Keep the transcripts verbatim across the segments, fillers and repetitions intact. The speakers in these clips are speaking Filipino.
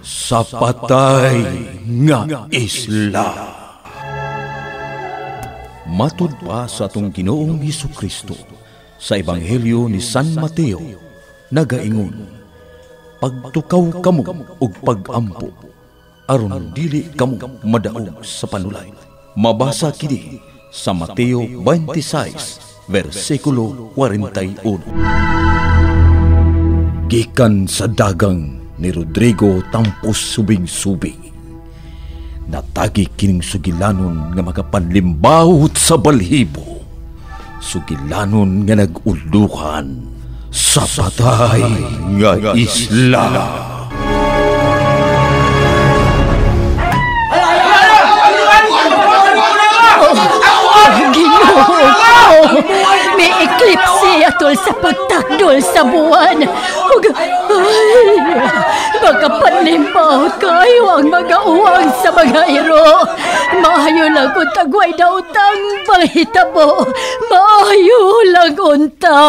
sa patay nga isla. Matud pa sa atong Ginoong Hesukristo sa Ebanghelyo ni San Mateo, nagaingon, pagtukaw kamo og pag-ampo, aron dili kamo madaog sa panulay. Mabasa kini sa Mateo twenty-six, versikulo forty-one. Gikan sa dagang ni Rodrigo Tampos subing-subing, natagi kining sugilanon nga makapanlimbawot sa balhibo, sugilanon nga nag-uluhan sa patay nga isla. Ginoo, may eklipse atol sa pagtakdol sa buwan. Ug ay, makapanlimbawot kayo ang mga uwang sa mga iro. Maayo lang kung tagway na utang panghitabo. Maayo lang unta.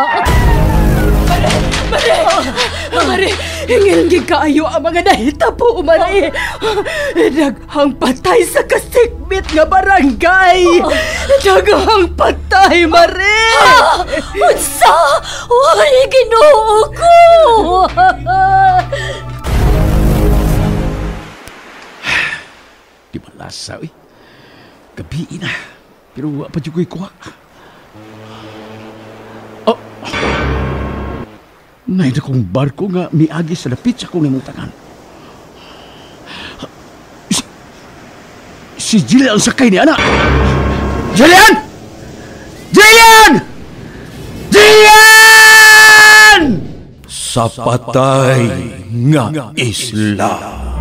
Mare! Mare! Hingilgi kaayo ang mga nahitabo, Mare! Daghang patay sa kasikbit nga barangay! Daghang patay, Mare! Ha? Unsa? Uy, Ginoo ko! Di ba lasa, uy? Gabi na. Pero wa pa dyan ko'y kuha. Oh! Nay na kong barko nga miagi sa lapit sa kong namutangan. Si, si Jillian ang sakay ni anak. Jillian! Jillian! Jillian! Sa patay nga isla.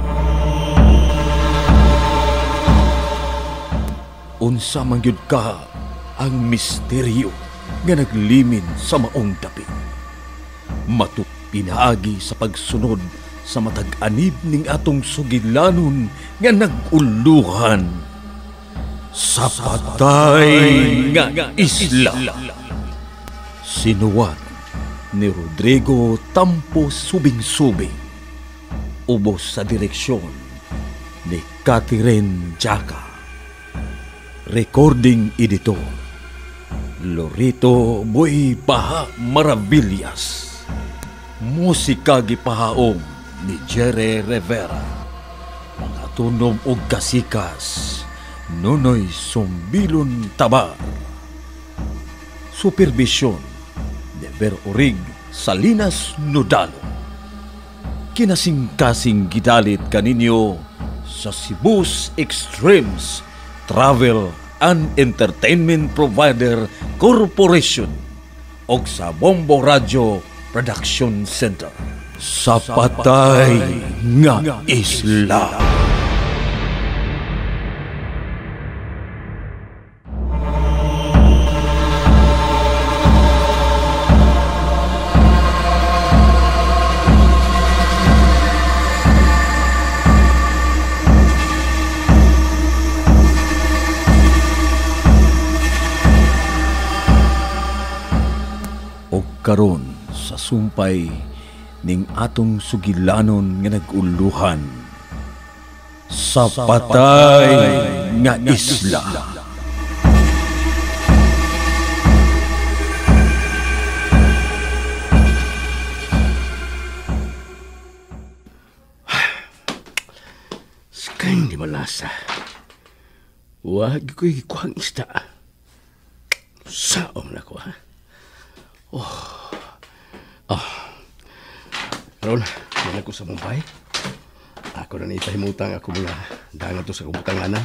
Unsa man gyud ka ang misteryo nga naglimin sa maong dapit. Matuk pinaagi sa pagsunod sa matag-anib ning atong sugilanon nga nag-uluhan sa patay nga isla. Sinuwat ni Rodrigo Tampos subing-subing, ubos sa direksyon ni Catherine Jaca. Recording editor Lorito Boy Baha Maravillas. Musika gipahaom ni Jerry Rivera. Mga tunom og kasikas Nonoy Sumbilon Tabar. Supervision de Ver Orig Salinas Nodalo. Kinasing-kasing gidalit kaninyo sa Cebu's Extremes Travel and Entertainment Provider Corporation o sa Bombo Radio Production Center. Sa patay nga isla. O karon sa sumpay ning atong sugilanon nga nag-uluhan sa patay nga isla. Sakay di malasa. Wag ko'y kuhang isda. Saom na ko, ha? Oh. Oh. Ron, yan ako sa Mumbai. Ako na naipahimutang ako mga dangan to sa kubutanganan.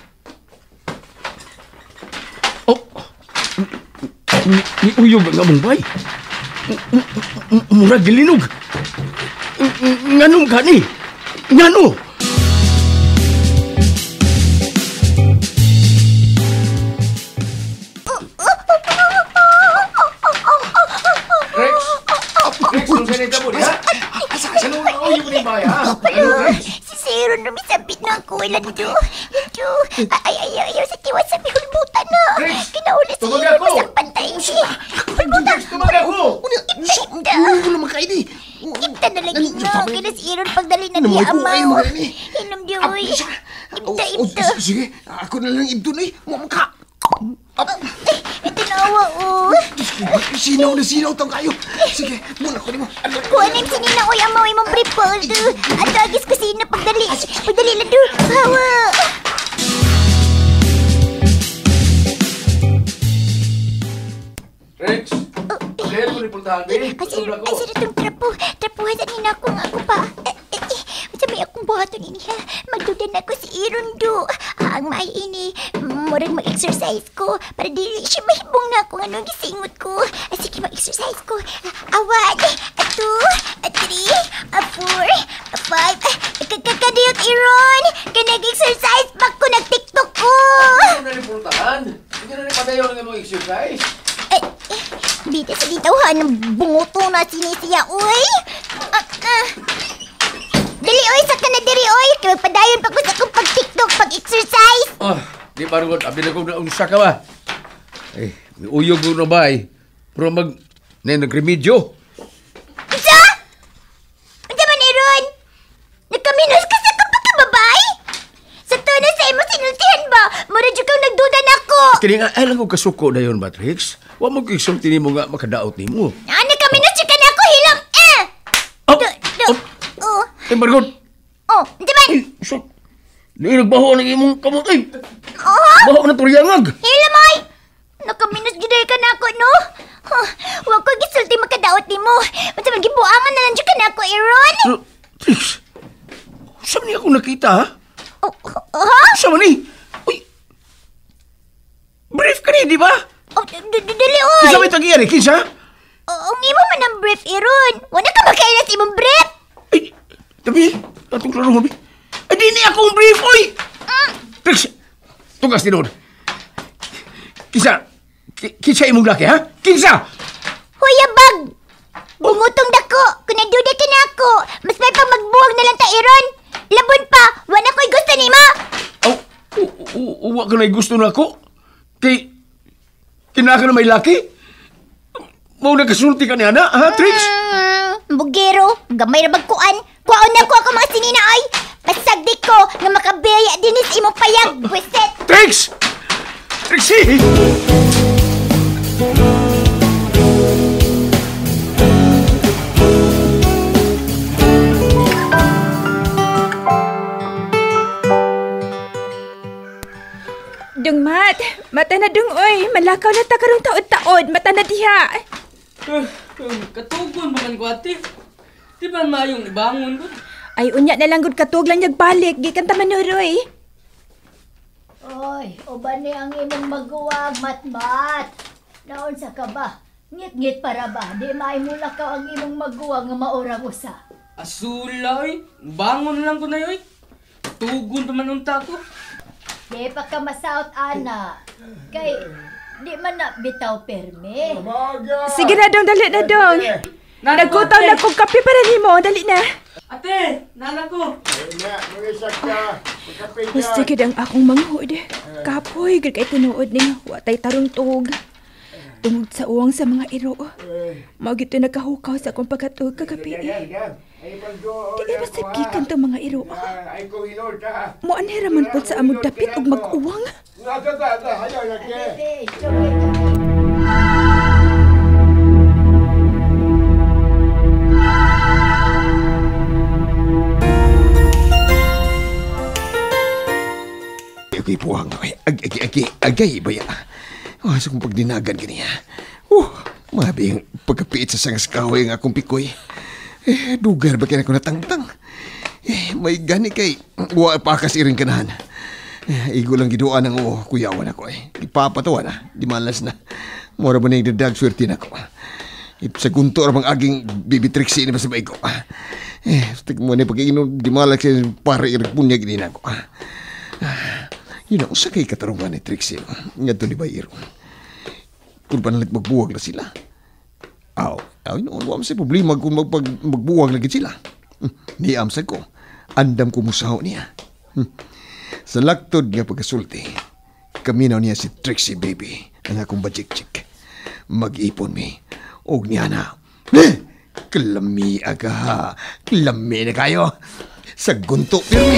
Oh! Ni, ni uyog nga Mumbai. Murag gilinog. Nganong ka ni? Ngano? Si Sero na misabit na ako. Ilan do? Ito. Ay, ay, ay, ay, sa tiwas sa hulbutan na. Kinauli si Sero masang pantay siya. Hulbutan. Tumaga ko! Ipda. Uy, wala makain eh. Ipda. Ibta na lagi no. Kaya si Iron pagdali na niya amaw. Inom di uy. Ibta, ibta. Sige, ako na lang ibto na eh. Muamang ka. Ito na awa oh. Sinaw na sinaw tong kayo. Sige, muna ko ni mo. Kuha na yung sinina uy amaw imong bripol do. At agis ko sina pagdali. Pagdali na do. Hawa. Rex! Kaya mo ripultahan, eh? Ay, sir, ay, sir, itong trapo. Trapuhan sa nina akong ako pa. Eh, eh, eh. Sa may akong buhato niya. Magdudan ako si Iron do. Ah, ang may ini. Murag mag-exercise ko. Para dili siya mahibong na kung anong gisingot ko. Ah, sige, mag-exercise ko. Ah, one, ah, two, ah, three, ah, four, ah, five. Kakadiyot, Iron. Kaya nag-exercise pa ko. Nag-tiktok ko. Ano na ripultahan? Hindi na rin padayaw ng mong exercise. Eh, eh, dito sa ditawahan ng bungoto na sinisiya, uy. Ah, ah. Dali, uy, sa ka na diri, uy. Kaya magpadayon pa ko sa akong pag-tiktok, pag-exercise. Ah, di pa rin. Abi na kong naunsa ka ba? Eh, may uyog mo na ba eh? Pero mag... na nagremedyo. Isa? Ano man, Iron? Nagkaminos ka sa kapagkababay? Sa tono sa imo sinultihan ba? Mura dyan kang nagduda na ako. Kaya nga, ay lang ko kasuko na yun, Matrix. Huwag mo kisulti ni mo nga makadaot ni mo. Ah, nagkaminos dyan ka na ako, hilang, eh! Oh! Do, do, oh. Eh, Margot! Oh, di ba? Ay, so... Di nagbaho ng imong kamot, ay! Oh? Baho na turyangag! Hilamay! Nakaminos gid ka na ako, no? Huh, huwag ko gisulti makadaot ni mo. Basta magibuangan na lang dyan ka na ako, Iron. So, Trix, saan niya ako nakita, ha? Oh, ha? Saan ni? Uy! Brief ka ni, di ba? Oh, dili, oy. Kinsa may tag-iyan eh, kinsa? Ang imo man ang brief, Iron. Wala ka makailas imong brief. Ay, tabi, atong klaro mo, ay, di ni akong brief, oy! Mm. Trix, tugas ni doon. Kinsa, ki- kinsa imong laki, ha? Kinsa! Huyabag! Bungutong dako. Kung naduda ka na ako, mas may pang magbuwag na lang ta, Iron. Labon pa, wala ko'y gusto ni ma. Oh, uwa ka na gusto na ako. Kay, kinaka na may laki. Mau nakasulti ka niya na, ha, Trix? Mm, bugero, gamay na bagkuan. Kuhaon na ko ako mga sinina, ay. Pasagdi ko na makabiyaya din is imong payag, buset. Trix! Trixie! Dung mat, mata na dung oy, malakaw na ta karong taod-taod, mata na diha. Uh, uh, katugon ba man ko ate? Di ba mayong ibangon ko? Ay unya na lang gud katug lang balik, gikan ta manuroy. Oy, uban ni ang imong maguwag, matmat. Naon sa ka ba? Ngit-ngit para ba? Di maay mula ka ang imong maguwag nga maurang usa. Asula oy, bangon lang ko na yoy. Tugon pa man unta ko. Di pa ka masaot, ana. Kay, di man na bitaw perme. Sige na dong, dali na dong. Nagkutaw na kong kape para nimo, dali na. Ate, nana ko. Gusto gid ang akong manghud. Kapoy gid kay tinuod ni watay tarong tuog. Tungod sa uwang sa mga iro. Mao gid nagkahukaw sa akong pagkatuog kagabi. Di ba sagikan tong mga iro? Mo anhera man pud sa amod dapit ug mag-uwang. Agay puwang, agay, agay, agay, agay, baya. Oh, sa kong pagdinagan kaniya. Uh, mabi yung pagkapiit sa sangas kahoy ang akong pikoy. Eh, dugar ba kaya ako natangtang? Eh, may gani kay, wa pa kasi rin kanahan. Eh, igo lang giduan ang oh, kuyawan ako eh. Ipapatawa na, di malas na. Mora ba na yung dadag swerte na ako. Sa kunto bang aging bibitriksi na ba sa baik ko. Eh, stik mo na pag-iinom, di malas siya para iragpunya gini na ako. Ah, yun ang usa kay katarungan ni Trixie. Nga to ni Bayero. Kung panalit magbuwag na sila. Aw, aw, yun, wala sa problema kung magpag, magbuwag lagi sila. Hmm, niamsag ko. Andam ko musaho niya. Hmm. Sa laktod nga pagkasulti, kaminaw niya si Trixie baby, ang akong bajik-chik. Mag-ipon mi. Og niya na. Eh, Kalami aga. Kalami na kayo. Sa gunto pirmi.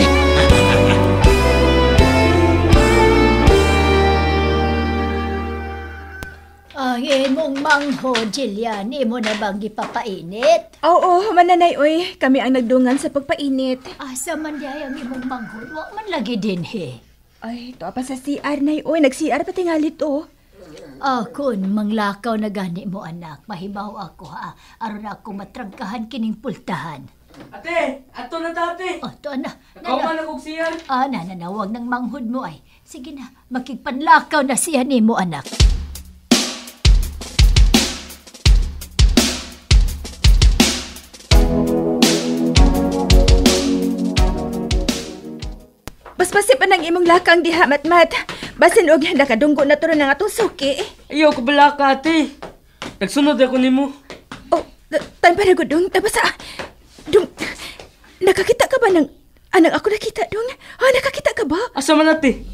Ang imong manghod, Jillian, imo na bang gipapainit? Oo, mananay, oy. Kami ang nagdungan sa pagpainit. Asa man di ang imong manghod? Wa man lagi din, he. Ay, to pa sa C R, nay, oy. Nag-C R pa tingalit, oh. Akon, manglakaw na gani mo, anak. Mahibaw ako, ha. Aron ako matrangkahan kining pultahan. Ate, ato na tate. O, to, na. Ikaw man ang siyan. Ah, nananawag ng manghod mo, ay. Sige na, makigpanlakaw na siya ni mo, anak. Baspasi pa ng imong lakang diha, matmat. Basin og nakadunggo na turon ng atong suki. Ayaw ko bala ka, ate. Nagsunod ako nimo. Oh, tan pa na gudong. Tapos sa... Dung... Nakakita ka ba ng... Anang ako nakita, Dung? Ha, nakakita ka ba? Asa man, ate?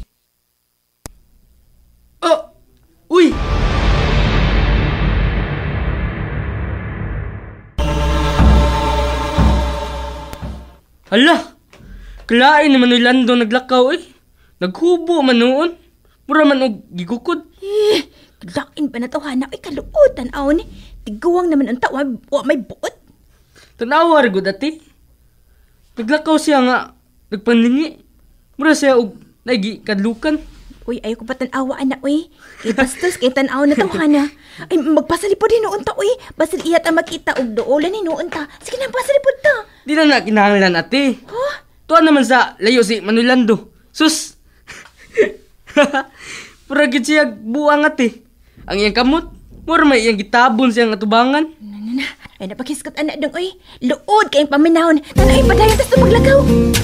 Oh! Uy! Hala! Kalain naman ni Lando naglakaw eh. Naghubo man noon. Mura man og gigukod. Eh, lain pa na tawhana. Ay, kaluotan, aon. Tiguwang naman ang tawa. Wa may buot. Tanawa rin ate. Naglakaw siya nga. Nagpanlingi. Mura siya og naigi kadlukan. Uy, ayaw ko pa tanawa, anak, uy. Kay bastos, kay tanaw na tawhana. Ay, magpasalipod din noon ta, uy. Basil iyat ang makita og doolan ni noon ta. Sige na, pasalipod ta. Di na na kinahanglan ate. Huh? Tuwa naman sa layo si Manolando. Sus! Pura gid siya buang ate. Ang iyang kamot, mura may iyang gitabon siyang atubangan. Na, na, na. Ay, napakiskot, anak, dong, uy. Luod kayong paminahon. Tanay, padayan, tas maglagaw.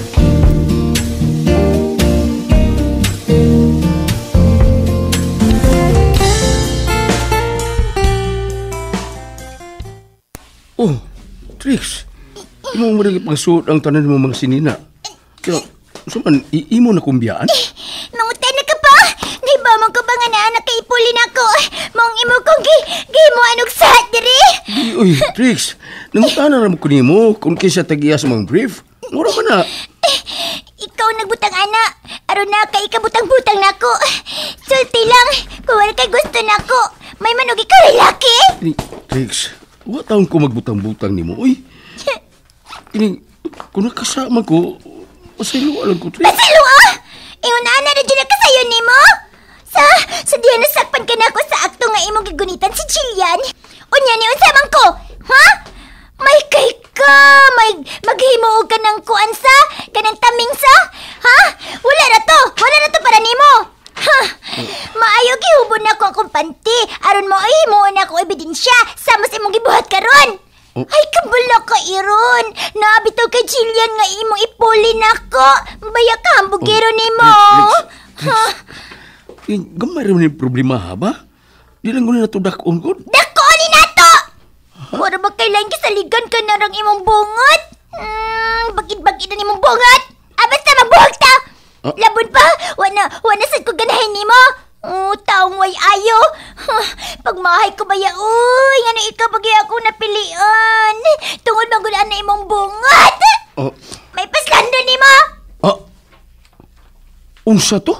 Oh, Trix. Imo mo rin ipagsuot ang tanan mo mga sinina. Kaya, suman, iimo na kumbiyaan? Eh, mangutan na ka pa. Naiba mo ko ba nga na anak kay ipulin ako? Mong imo kong gi, gi mo anong sahat diri. Di, uy, Trix. Nangutana na mo ko nimo kung kaysa tagiya sa mga brief. Mura ba na? Eh, ikaw nagbutang anak. Aron na kay ikabutang-butang nako. Sulti lang. Kung wala kay gusto nako. May manog ikaw lalaki. Ini, Trix, wa taon ko magbutang-butang nimo. Uy, ini, kung nakasama ko, masaylo alam ko, Trix. Masilo ah! Ingon na na dyan nakasayon ni mo? Sa, sa diyan nasakpan ka na ako sa akto nga imong gigunitan si Jillian. Unya ni unsamang ko, ha? May kay ka, may maghimuog ka ng kuansa, ka ng tamingsa, ha? Wala na to, wala na to para nimo. Ha? Maayo gihubon na ko akong panty, aron mo ay himuon na akong ebidensya, sa mas imong gibuhat karon. Oh. Ay, kabala ka, Iron. Naabitaw kay Jillian nga imong ipuli nako. Baya ka, hambugero Oh, ni mo. Trix, Trix. Eh, gamay rin yung problema, ha ba? Di lang ko na natudakon ko. Dako ni nato! Wala ba kailangan kisaligan ka na rang imong bungot? Hmm, bakit-bakit na imong bungot? Ah, basta magbuhag ta! Ah? Labon pa, wana, wana sad ko ganahin ni mo. Oh, taong way ayo. Huh, pagmahay ko ba ya, uy, nga na ikaw pag ako napilian. Tungod magudaan na imong bungot. Oh, May paslando ni mo. ah, unsa to?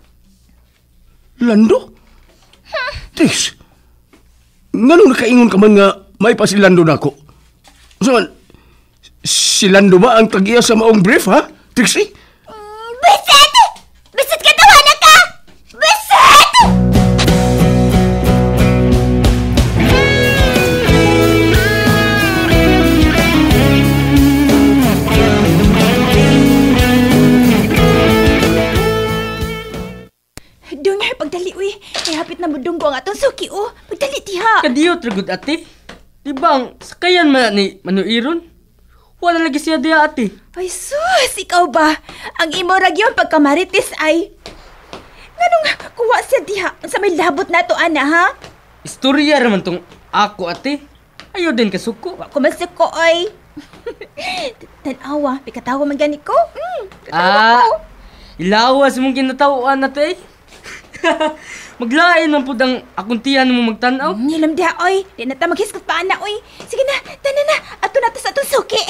Lando? Trix, nganong nakaingon ka man nga may pasilando na ako? Saan, si Lando ba ang tagiya sa maong brief, ha? Trixie? Mm, Bisit! Bisit ka tawana ka! Bisit! Dung, pagdali, uy. Ay, hapit na mudunggo ang atong suki, oh. Pagdali, tiha. Kadiyot ragod ate. Di ba ang sakayan man ni Manoiron? Wala lagi siya diya ate. Ay, sus, ikaw ba? Ang imo ragyon pagkamaritis ay... Nganong kuha siya diha sa may labot na to, ana, ha? Istorya raman tong ako ate. Ayaw din kasuko. Wa ko masuko, oy. Tanawa, pikatawa man gani ko. Mm, katawa Ah, ko. ilawas mong kinatawaan ate. Maglain man pud ang akong tiyan mo magtanaw. Nilam diha, oy. Di na ta maghiskot pa na, oy. Sige na, tanan na. Ato na ta sa atong suki.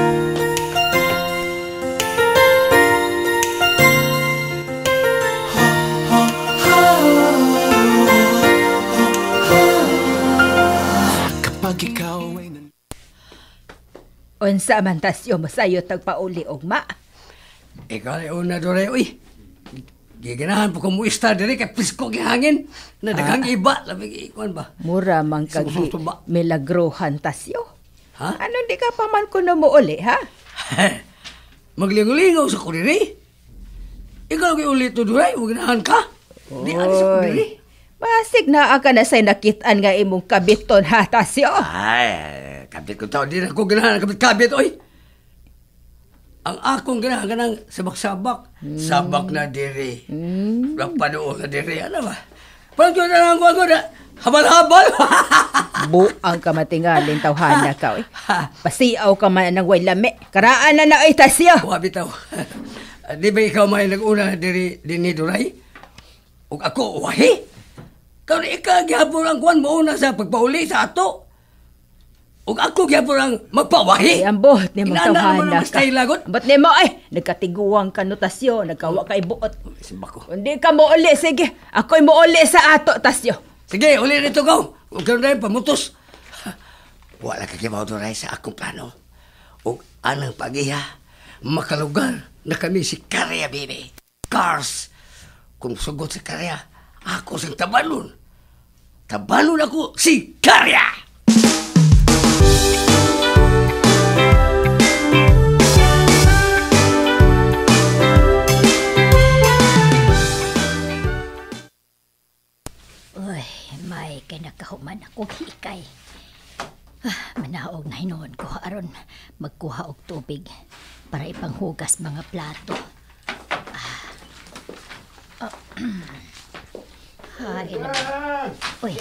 Kapag ikaw ay... Unsa man tasyo masayo tagpauli og ma. Ikaw ay una doon uy. Giganahan po kung muista diri kay pisko gihangin. Na daghang iba labing ikuan ba. Mura man kag Sususuba. milagrohan tasyo. Ha? Anong di ka pa man kuno mo uli, ha? Maglingaw-lingaw sa ko diri. Ikaw kay ulit to diri, ginahan ka. Di ali sa ko diri. Basig na ka na say nakitaan nga imong kabiton ha tasyo. Ay, kabit ko tao, di na ako ganahan kabit-kabit, oy. Ang akong ganahan ganang sabak-sabak. Mm. Sabak na diri. Mm. Nagpanood na diri, ano ba? Parang yun na lang ko ako na habal-habal. Buang ka matingalin tawhana ka, oy. Pasiaw ka man ng way lami. Karaan na na, oy, tasyo. Wabi tao. Di ba ikaw may nag-una diri din ni Duray? O ako, wahi? Kau na ikaw gihapon ang kuwan mo una sa pagpauli sa ato. Ug ako gihapon ang magpawahi. Ay, ambot ni mong Inaanda mo tawhana na ka. style lagot. Ambot ni mo, ay, nagkatiguang ka notasyo, nagkawa kay buot. Simba ko. Hindi ka mo uli, sige. Ako'y mo uli sa ato, tasyo. Sige, uli nito ko. Huwag ka rin pamutos. Wala ka kibaw doon sa akong plano. Ug anang pagiha, makalugar na kami si Karya, baby. Cars. Kung sugot si Karya, ako sang tabalon. Tabalon ako si Karya! Uy, may kinakahuman akong hikay. Ah, manaog na hinuon ko aron magkuha og tubig para ipanghugas mga plato. Ah. Oh. Hay naman. Uy.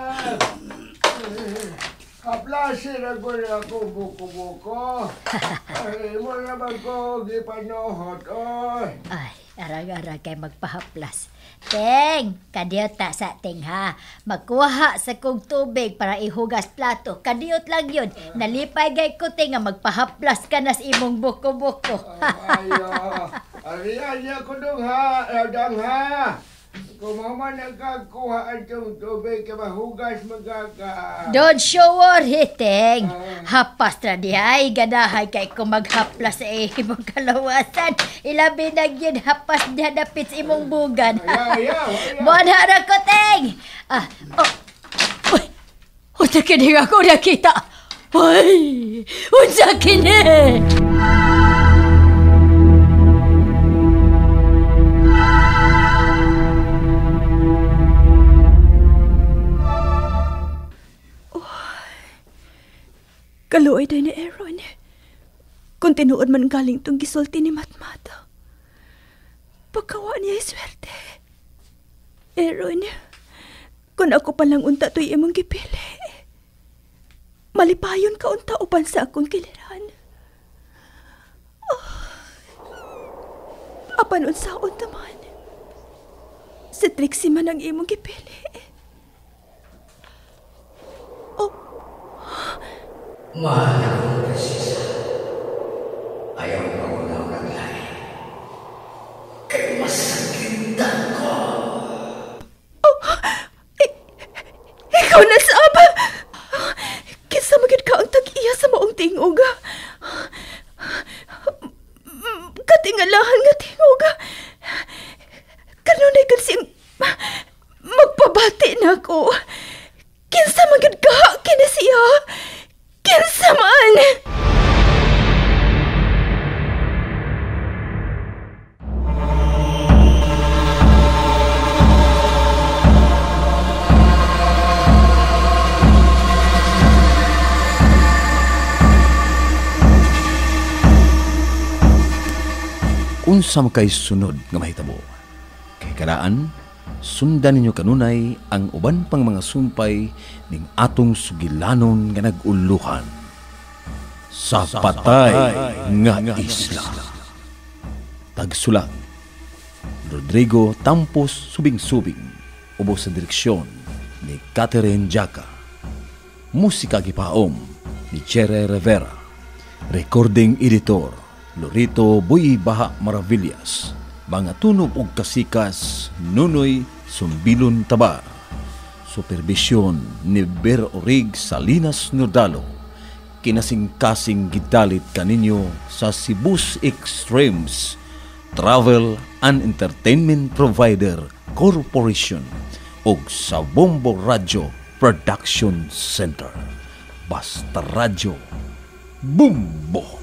Kaplase na ko na ako buko-buko. Ay, mo naman ko gipanohot, oy. Ay, arag-arag kay magpahaplas. Teng, kadiyot ta sa ting ha. Magkuha sa kong tubig para ihugas plato. Kadiyot lang yun. Nalipay gay ko ting nga magpahaplas ka na sa imong buko-buko. Ayo, ariyan niya ko dong ha, dang ha. Kung mama nagkakuha ang tubig ka mahugas magaka. Don't show worry, Teng. Hapas na di ay ganahay kay kung maghaplas sa imong kalawasan. Ilabi na yun hapas na dapit sa imong bugan. Ayaw, ayaw, ayaw. Buwan ko, Teng. Ah, oh. Uy, unsa kini ako nakita. Uy, unsa kini. Kaluoy day ni Aaron. Kung tinuod man galing tong gisulti ni Matmata. Pagkawa niya ay swerte. Aaron, kung ako palang unta to'y imong gipili, malipayon ka unta upan sa akong kiliran. Oh. Apan unsa unta man. Si Trixie man ang imong gipili. Oh. Mahal akong presisa. Ayaw ko na naglahi. Kaya masakitan ko. Oh, I- ikaw na saba. Kinsa magid ka ang tag-iya sa maong tingoga. Katingalahan nga tingoga. Kanunay kasi magpabati na ako. Kinsa magid ka kina siya. Kinsa man. Unsa makay sunod nga mahitabo. Kay karaan, sundan ninyo kanunay ang uban pang mga sumpay ning atong sugilanon nga naguluhan sa patay nga isla. Tagsulat Rodrigo Tampos Subing-Subing, ubos sa direksyon ni Catherine Jaca. Musika gipaom ni Chere Rivera. Recording editor Lorito Boy Baha Maravillas. Mga tunog ug kasikas Nunoy Sumbilon Tabar. Supervisyon ni Ber Orig Salinas Nordalo. Kinasing-kasing gidalit kaninyo sa Cebu's Extremes Travel and Entertainment Provider Corporation ug sa Bombo Radio Production Center. Basta Radio Bumbo.